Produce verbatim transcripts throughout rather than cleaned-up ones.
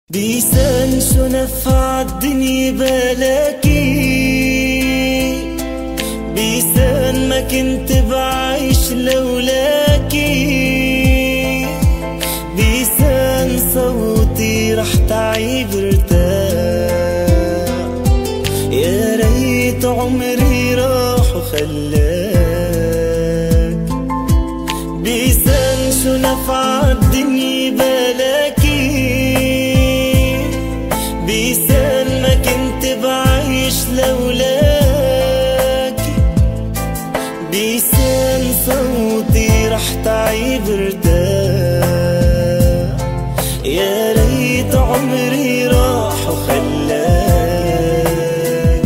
بيسان شو نفع الدنيا بلاكي، بيسان ما كنت بعيش لولاكي، بيسان صوتي رح تعيب ارتاح، يا ريت عمري راح وخلاك. بيسان شو نفع الدنيا بلاكي، بيسان ما كنت بعيش لولاكي، بيسان صوتي رح تعيب ارتاح، يا ريت عمري راح وخلاك.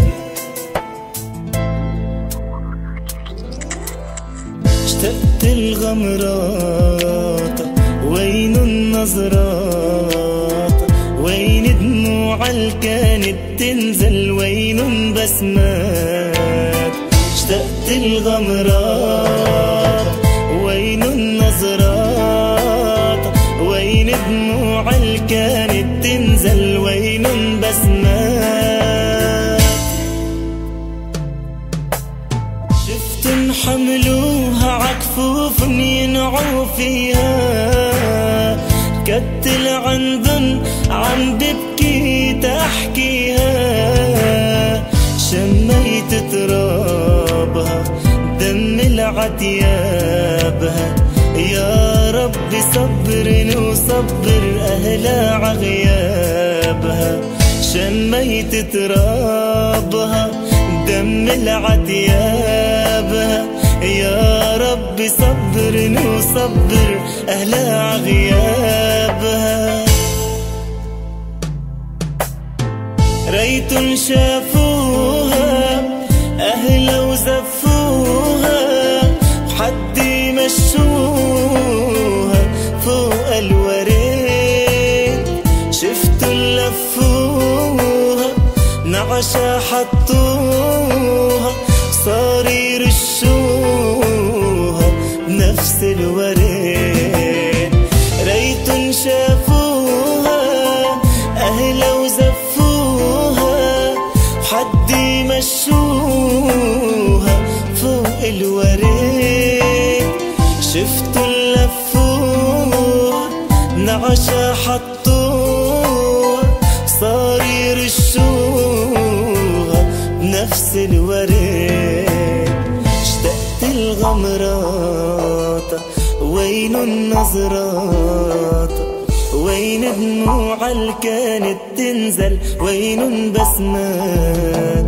اشتقت الغمرات وين النظرات، وين دموع اللي كانت تنزل، وين بسمات. اشتقت الغمرات وين النظرات، وين دموع اللي كانت تنزل، وين بسمات. شفتن حملوها عكفوف ينعوا فيها، كتل عندن عم ببكي تحكيها، شميت ترابها دم العتيابها، يا ربي صبرني وصبر أهلها عغيابها. شميت ترابها دم العتيابها، يا ربي صبرني وصبر أهلها عغيابها. ريتن شافوها أهلا وزفوها، وحدي مشوها فوق الوريد. شفتن لفوها نعشا حطوها، صار يرشوها بنفس الوريد. ريتن شافوها أهلا وزفوها، وحدي مشوها فوق الوريد. شفتن لفوها نعشا حطوها، صار يرشوها بنفس الوريد. اشتقت الغمرات وين النظرات، وين دموع اللي كانت تنزل، وين بسمات.